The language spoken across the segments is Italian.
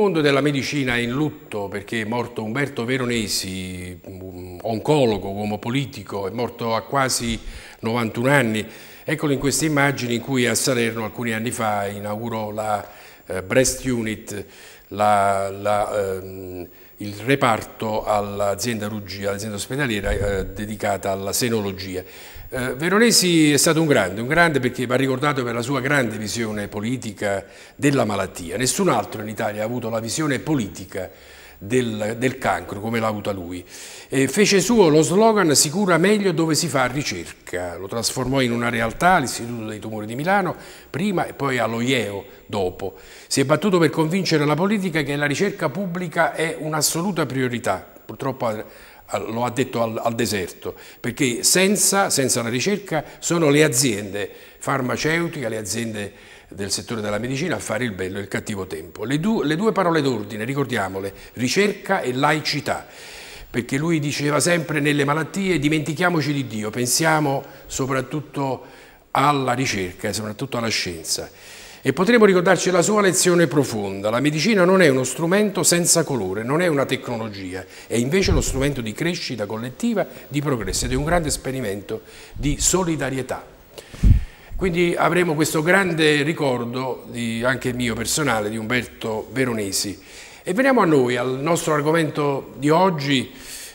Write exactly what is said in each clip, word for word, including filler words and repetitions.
mondo della medicina è in lutto perché è morto Umberto Veronesi, oncologo, uomo politico, è morto a quasi novantuno anni. Eccolo in queste immagini in cui a Salerno alcuni anni fa inaugurò la eh, Breast Unit, la, la, ehm, il reparto all'azienda Ruggì, all'azienda ospedaliera eh, dedicata alla senologia. Eh, Veronesi è stato un grande, un grande perché va ricordato per la sua grande visione politica della malattia. Nessun altro in Italia ha avuto la visione politica del, del cancro come l'ha avuta lui. E fece suo lo slogan "si cura meglio dove si fa ricerca", lo trasformò in una realtà all'Istituto dei Tumori di Milano prima e poi allo I E O dopo. Si è battuto per convincere la politica che la ricerca pubblica è un'assoluta priorità, purtroppo lo ha detto al, al deserto, perché senza, senza la ricerca sono le aziende farmaceutiche, le aziende del settore della medicina a fare il bello e il cattivo tempo. Le, du, le due parole d'ordine, ricordiamole, ricerca e laicità, perché lui diceva sempre nelle malattie dimentichiamoci di Dio, pensiamo soprattutto alla ricerca e soprattutto alla scienza. E potremo ricordarci la sua lezione profonda: la medicina non è uno strumento senza colore, non è una tecnologia, è invece uno strumento di crescita collettiva, di progresso ed è un grande esperimento di solidarietà. Quindi avremo questo grande ricordo, di, anche mio personale, di Umberto Veronesi. E veniamo a noi, al nostro argomento di oggi.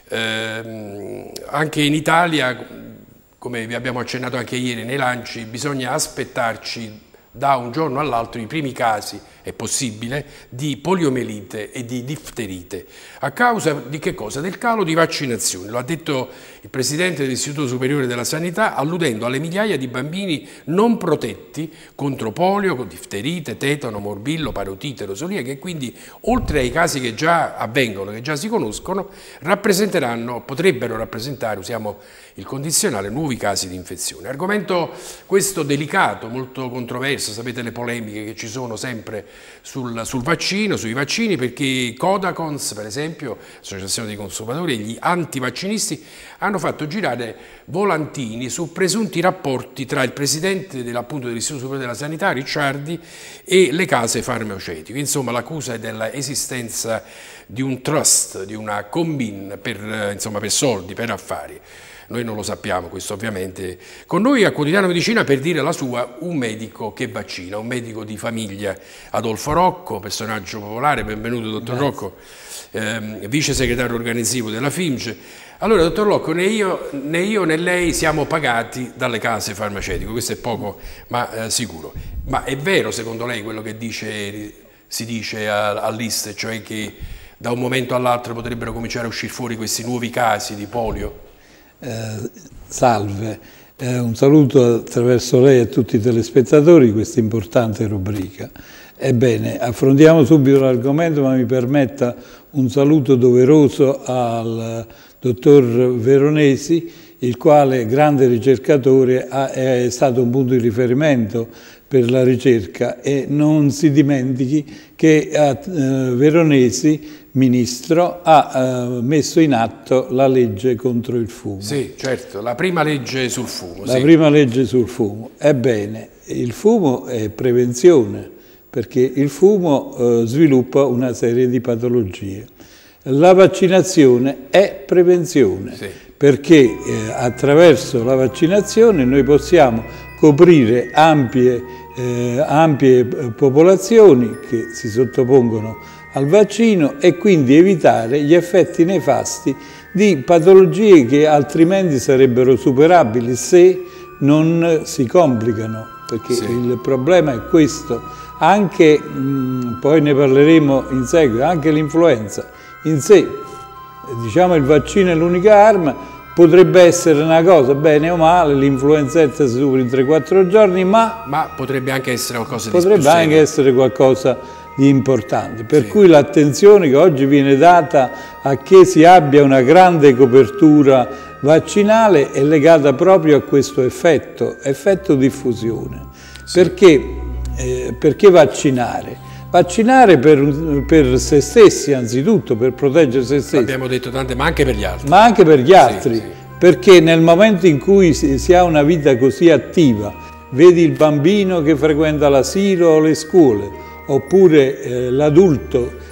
Eh, anche in Italia, come vi abbiamo accennato anche ieri nei lanci, bisogna aspettarci da un giorno all'altro i primi casi, è possibile, di poliomelite e di difterite. A causa di che cosa? Del calo di vaccinazioni. Lo ha detto il Presidente dell'Istituto Superiore della Sanità, alludendo alle migliaia di bambini non protetti contro polio, difterite, tetano, morbillo, parotite, rosolia, che quindi, oltre ai casi che già avvengono, che già si conoscono, rappresenteranno, potrebbero rappresentare, usiamo il condizionale, nuovi casi di infezione. Argomento questo delicato, molto controverso, sapete le polemiche che ci sono sempre sul, sul vaccino, sui vaccini, perché Codacons, per esempio, Associazione dei Consumatori, e gli antivaccinisti hanno fatto girare volantini su presunti rapporti tra il presidente dell'appunto dell'Istituto Superiore della Sanità, Ricciardi, e le case farmaceutiche. Insomma, l'accusa è dell'esistenza di un trust, di una combin per, insomma, per soldi, per affari. Noi non lo sappiamo questo ovviamente. Con noi a Quotidiano Medicina, per dire la sua, un medico che vaccina, un medico di famiglia, Adolfo Rocco, personaggio popolare. Benvenuto dottor Grazie. Rocco, ehm, vice segretario organizzativo della F I M C. Allora dottor Rocco, né io, né io né lei siamo pagati dalle case farmaceutiche, questo è poco ma eh, sicuro. Ma è vero secondo lei quello che dice, si dice all'I S T E, cioè che da un momento all'altro potrebbero cominciare a uscire fuori questi nuovi casi di polio? Eh, salve, eh, un saluto attraverso lei a tutti i telespettatori di questa importante rubrica. Ebbene, affrontiamo subito l'argomento, ma mi permetta un saluto doveroso al dottor Veronesi, il quale, grande ricercatore, ha, è stato un punto di riferimento per la ricerca, e non si dimentichi che a, eh, Veronesi, ministro, ha eh, messo in atto la legge contro il fumo. Sì, certo, la prima legge sul fumo. La sì. prima legge sul fumo. Ebbene, il fumo è prevenzione, perché il fumo eh, sviluppa una serie di patologie. La vaccinazione è prevenzione, sì. perché eh, attraverso la vaccinazione noi possiamo coprire ampie, eh, ampie popolazioni che si sottopongono al vaccino e quindi evitare gli effetti nefasti di patologie che altrimenti sarebbero superabili se non si complicano, perché sì. il problema è questo. Anche, mh, poi ne parleremo in seguito, anche l'influenza in sé, diciamo il vaccino è l'unica arma, potrebbe essere una cosa, bene o male, l'influenzetta si supera in tre quattro giorni, ma, ma potrebbe anche essere qualcosa di potrebbe anche serio. essere qualcosa di importante, per sì. cui l'attenzione che oggi viene data a che si abbia una grande copertura vaccinale è legata proprio a questo effetto, effetto diffusione. Sì. Perché, eh, perché vaccinare? Vaccinare per, per se stessi anzitutto, per proteggere se stessi. L'abbiamo detto tante, ma anche per gli altri. Ma anche per gli altri, sì, sì. perché nel momento in cui si, si ha una vita così attiva, vedi il bambino che frequenta l'asilo o le scuole, oppure eh, l'adulto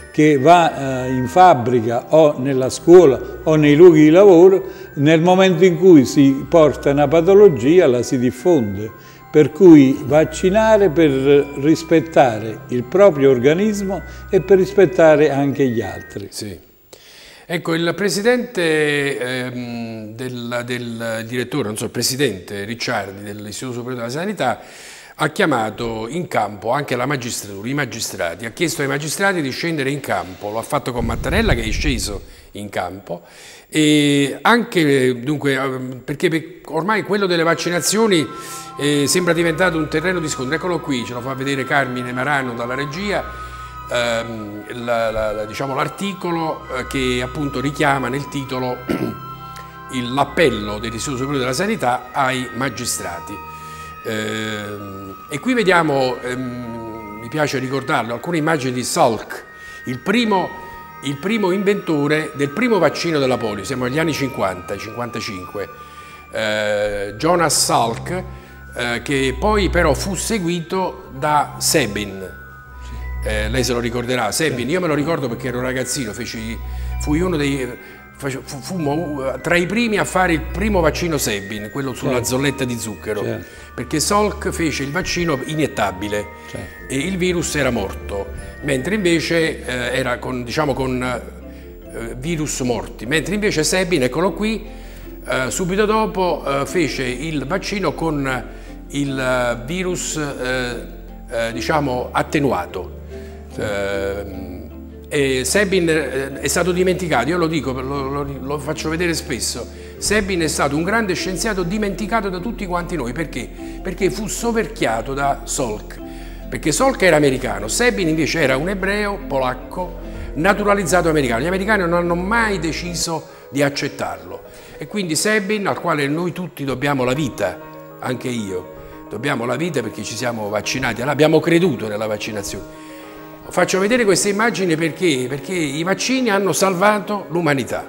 che va eh, in fabbrica o nella scuola o nei luoghi di lavoro, nel momento in cui si porta una patologia la si diffonde. Per cui vaccinare per rispettare il proprio organismo e per rispettare anche gli altri. Sì. Ecco, il presidente ehm, del, del direttore, non so, il presidente Ricciardi dell'Istituto Superiore della Sanità ha chiamato in campo anche la magistratura, i magistrati, ha chiesto ai magistrati di scendere in campo, lo ha fatto con Mattarella che è sceso in campo e anche dunque perché ormai quello delle vaccinazioni eh, sembra diventato un terreno di scontro. Eccolo qui, ce lo fa vedere Carmine Marano dalla regia. Ehm, la, la, diciamo, l'articolo eh, che appunto richiama nel titolo l'appello dell'Istituto Superiore della Sanità ai magistrati. Ehm, e qui vediamo, ehm, mi piace ricordarlo, alcune immagini di Salk, il primo, il primo inventore del primo vaccino della polio, siamo agli anni cinquanta, cinquantacinque, eh, Jonas Salk, eh, che poi però fu seguito da Sabin. Eh, lei se lo ricorderà, Sabin, io me lo ricordo perché ero ragazzino, feci, fui uno dei, fummo tra i primi a fare il primo vaccino Sabin, quello sulla certo. zolletta di zucchero, certo. perché Salk fece il vaccino iniettabile certo. e il virus era morto, mentre invece eh, era con, diciamo, con eh, virus morti, mentre invece Sabin, eccolo qui, eh, subito dopo eh, fece il vaccino con il virus eh, eh, diciamo attenuato. Uh, e Sabin è stato dimenticato, io lo dico, lo, lo, lo faccio vedere spesso. Sabin è stato un grande scienziato dimenticato da tutti quanti noi. Perché? Perché fu soverchiato da Salk, perché Salk era americano, Sabin invece era un ebreo polacco naturalizzato americano. Gli americani non hanno mai deciso di accettarlo e quindi Sabin, al quale noi tutti dobbiamo la vita, anche io dobbiamo la vita perché ci siamo vaccinati, abbiamo creduto nella vaccinazione. Faccio vedere queste immagini perché? Perché i vaccini hanno salvato l'umanità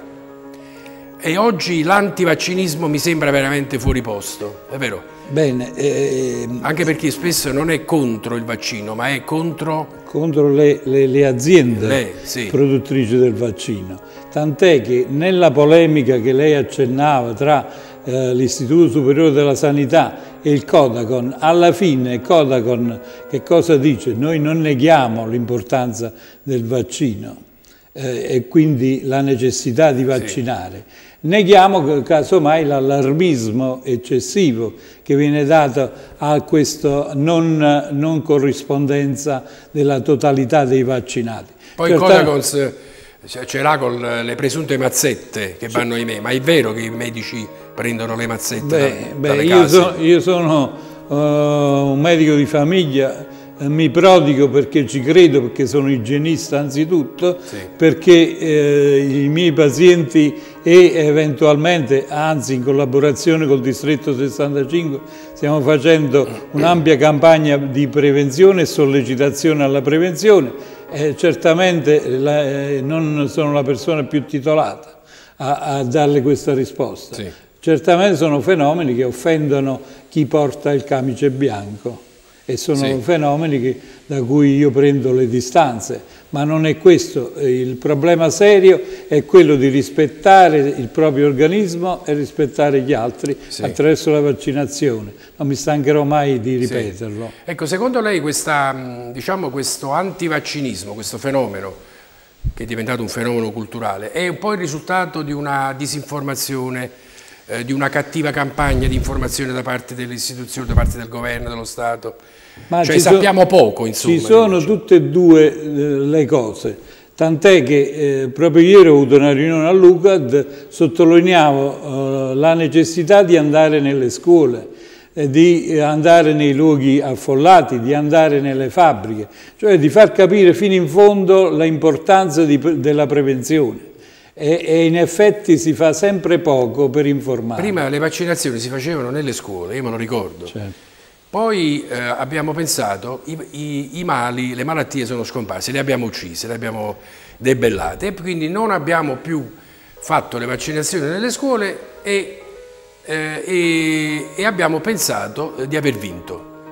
e oggi l'antivaccinismo mi sembra veramente fuori posto, è vero? Bene. Eh, Anche perché spesso non è contro il vaccino, ma è contro... Contro le, le, le aziende le, sì. produttrici del vaccino. Tant'è che nella polemica che lei accennava tra eh, l'Istituto Superiore della Sanità e il Codacon, alla fine Codacon che cosa dice? Noi non neghiamo l'importanza del vaccino eh, e quindi la necessità di vaccinare. Sì. Neghiamo casomai l'allarmismo eccessivo che viene dato a questa non, non corrispondenza della totalità dei vaccinati. Poi Certa... Codacons ce l'ha con le presunte mazzette che vanno ai medici, ma è vero che i medici prendono le mazzette beh, da, beh, dalle io case? So, io sono uh, un medico di famiglia, eh, mi prodigo perché ci credo, perché sono igienista anzitutto, sì. perché eh, i miei pazienti e eventualmente, anzi in collaborazione col Distretto sessantacinque, stiamo facendo un'ampia campagna di prevenzione e sollecitazione alla prevenzione. Eh, certamente la, eh, non sono la persona più titolata a, a darle questa risposta. Sì. Certamente sono fenomeni che offendono chi porta il camice bianco e sono sì. fenomeni che, da cui io prendo le distanze, ma non è questo. Il problema serio è quello di rispettare il proprio organismo e rispettare gli altri sì. attraverso la vaccinazione. Non mi stancherò mai di ripeterlo. Sì. Ecco, secondo lei questa, diciamo, questo antivaccinismo, questo fenomeno, che è diventato un fenomeno culturale, è un po' il risultato di una disinformazione, eh, di una cattiva campagna di informazione da parte delle istituzioni, da parte del governo, dello Stato? Ma cioè sappiamo poco, insomma. Ci sono dice. tutte e due eh, le cose, tant'è che eh, proprio ieri ho avuto una riunione a Lucad, sottolineavo eh, la necessità di andare nelle scuole, eh, di andare nei luoghi affollati, di andare nelle fabbriche, cioè di far capire fino in fondo l'importanza della prevenzione. E, e in effetti si fa sempre poco per informare. Prima le vaccinazioni si facevano nelle scuole, io me lo ricordo. Certo. Poi eh, abbiamo pensato, i, i, i mali, le malattie sono scomparse, le abbiamo uccise, le abbiamo debellate e quindi non abbiamo più fatto le vaccinazioni nelle scuole e, eh, e, e abbiamo pensato di aver vinto.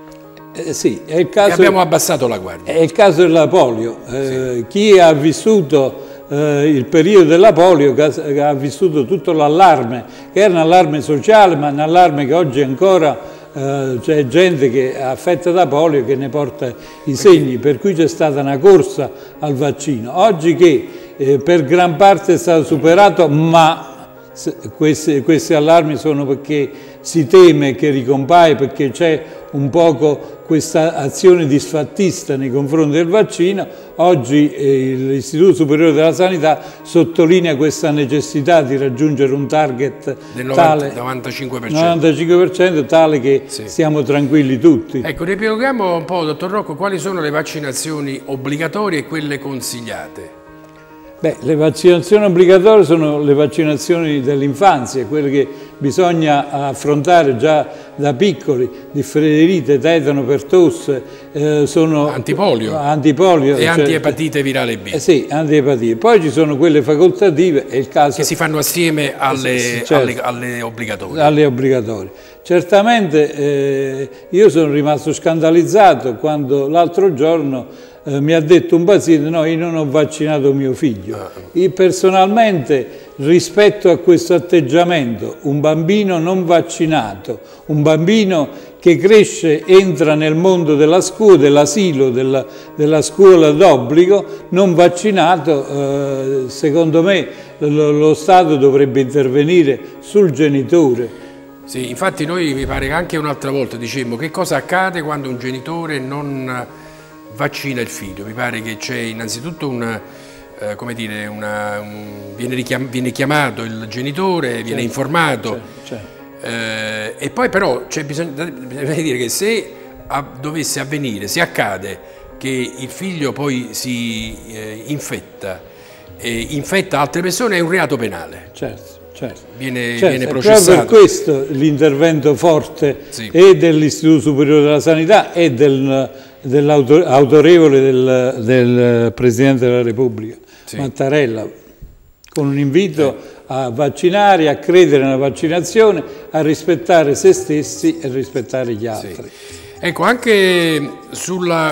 Eh, sì, è il caso, e abbiamo abbassato la guardia. È il caso della polio. Eh, sì. Chi ha vissuto eh, il periodo della polio, che ha vissuto tutto l'allarme, che era un allarme sociale, ma un allarme che oggi ancora Uh, c'è gente che è affetta da polio che ne porta i segni, per cui c'è stata una corsa al vaccino. Oggi che eh, per gran parte è stato superato, ma questi, questi allarmi sono perché si teme che ricompaia, perché c'è un poco questa azione disfattista nei confronti del vaccino. Oggi eh, l'Istituto Superiore della Sanità sottolinea questa necessità di raggiungere un target del tale, novantacinque per cento. novantacinque per cento tale che sì. Stiamo tranquilli tutti. Ecco, riepiloghiamo un po', dottor Rocco, quali sono le vaccinazioni obbligatorie e quelle consigliate? Beh, le vaccinazioni obbligatorie sono le vaccinazioni dell'infanzia, quelle che bisogna affrontare già da piccoli, differite, tetano, pertosse, eh, sono antipolio, antipolio e cioè, antiepatite virale B. Eh sì, antiepatite. Poi ci sono quelle facoltative, è il caso... Che si fanno assieme alle, eh sì, certo, alle, alle obbligatorie. Alle obbligatorie. Certamente eh, io sono rimasto scandalizzato quando l'altro giorno Eh, mi ha detto un paziente: no, io non ho vaccinato mio figlio. Ah. Io personalmente, rispetto a questo atteggiamento, un bambino non vaccinato, un bambino che cresce, entra nel mondo della scuola, dell'asilo, della, della scuola d'obbligo, non vaccinato, eh, secondo me lo, lo Stato dovrebbe intervenire sul genitore. Sì, infatti noi mi pare che anche un'altra volta dicemmo che cosa accade quando un genitore non vaccina il figlio. Mi pare che c'è innanzitutto una, eh, come dire, una, un, viene, richiam, viene chiamato il genitore, viene certo, informato, certo, certo. Eh, e poi però c'è bisogno, bisogna dire che se a, dovesse avvenire, se accade che il figlio poi si eh, infetta e infetta altre persone, è un reato penale. Certo. Certo. Viene, certo, viene processato. Proprio per questo l'intervento forte sì. e dell'Istituto Superiore della Sanità e del, dell'autorevole del, del Presidente della Repubblica, sì. Mattarella, con un invito sì. a vaccinare, a credere nella vaccinazione, a rispettare se stessi e rispettare gli altri. Sì. Ecco, anche sulla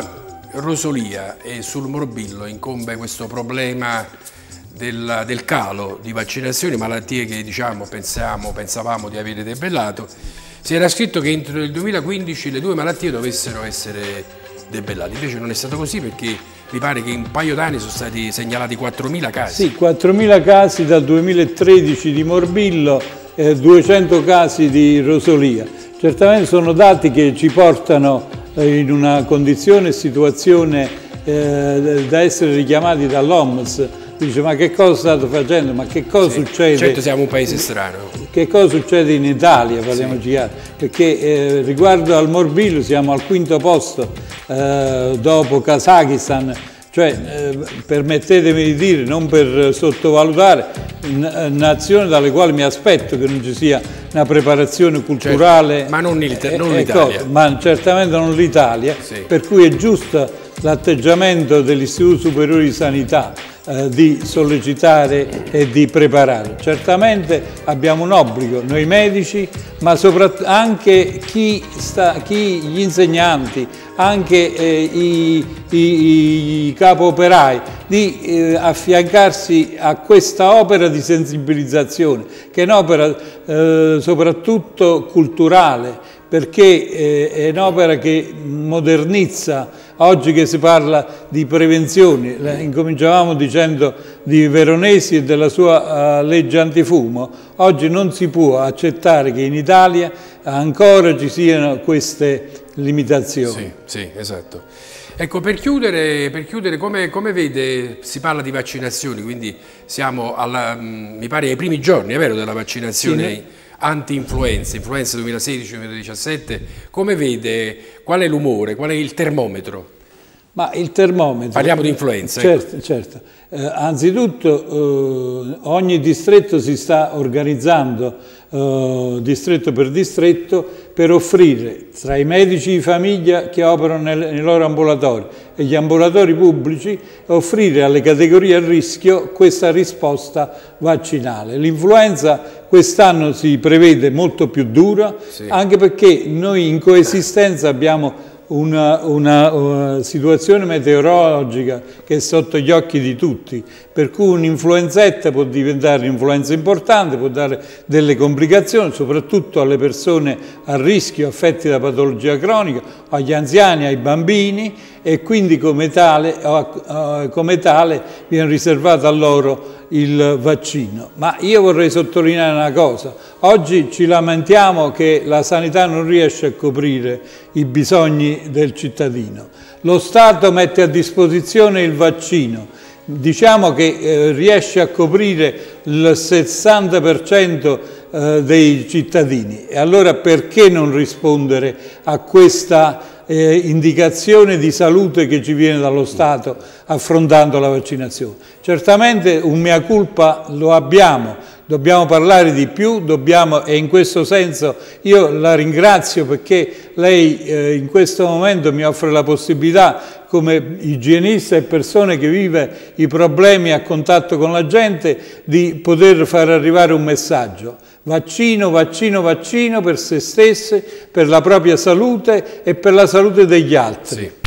rosolia e sul morbillo incombe questo problema Del, del calo di vaccinazioni, malattie che diciamo pensiamo, pensavamo di avere debellato. Si era scritto che entro il duemilaquindici le due malattie dovessero essere debellate, invece non è stato così, perché mi pare che in un paio d'anni sono stati segnalati quattromila casi. Sì, quattromila casi dal duemilatredici di morbillo, eh, duecento casi di rosolia. Certamente sono dati che ci portano eh, in una condizione e situazione eh, da essere richiamati dall'O M S. Dice: ma che cosa state facendo? Ma che cosa sì, succede? Certo, siamo un paese strano. Che cosa succede in Italia, parliamoci chiaro? Sì. Perché eh, riguardo al morbillo siamo al quinto posto eh, dopo Kazakistan, cioè eh, permettetemi di dire, non per sottovalutare, nazioni dalle quali mi aspetto che non ci sia una preparazione culturale. Certo, ma non l'Italia. Ma certamente non l'Italia, sì. Per cui è giusto l'atteggiamento dell'Istituto Superiore di Sanità eh, di sollecitare e di preparare. Certamente abbiamo un obbligo, noi medici, ma soprattutto anche chi sta, chi, gli insegnanti, anche eh, i, i, i capo operai, di eh, affiancarsi a questa opera di sensibilizzazione, che è un'opera eh, soprattutto culturale, perché eh, è un'opera che modernizza. Oggi che si parla di prevenzione, incominciavamo dicendo di Veronesi e della sua uh, legge antifumo, oggi non si può accettare che in Italia ancora ci siano queste limitazioni. Sì, sì, esatto. Ecco, per chiudere, per chiudere come, come vede, si parla di vaccinazioni, quindi siamo alla, mi pare ai primi giorni, è vero, della vaccinazione sì, anti-influenza, influenza duemilasedici duemiladiciassette, come vede, qual è l'umore, qual è il termometro? Ma il termometro... Parliamo di influenza. Certo, ecco. certo. Eh, anzitutto eh, ogni distretto si sta organizzando eh, distretto per distretto per offrire tra i medici di famiglia che operano nel, nei loro ambulatori e gli ambulatori pubblici, offrire alle categorie a rischio questa risposta vaccinale. L'influenza quest'anno si prevede molto più dura, sì. Anche perché noi in coesistenza abbiamo una, una, una situazione meteorologica che è sotto gli occhi di tutti, per cui un'influenzetta può diventare un'influenza importante, può dare delle complicazioni, soprattutto alle persone a rischio, affetti da patologia cronica, agli anziani, ai bambini, e quindi come tale, come tale viene riservato a loro il vaccino. Ma io vorrei sottolineare una cosa: oggi ci lamentiamo che la sanità non riesce a coprire i bisogni del cittadino. Lo Stato mette a disposizione il vaccino, diciamo che eh, riesce a coprire il sessanta per cento eh, dei cittadini, e allora perché non rispondere a questa Eh, indicazione di salute che ci viene dallo Stato affrontando la vaccinazione? Certamente un mea culpa lo abbiamo, dobbiamo parlare di più, dobbiamo, e in questo senso io la ringrazio perché lei eh, in questo momento mi offre la possibilità, come igienista e persone che vive i problemi a contatto con la gente, di poter far arrivare un messaggio. Vaccino, vaccino, vaccino per se stessi, per la propria salute e per la salute degli altri. Sì.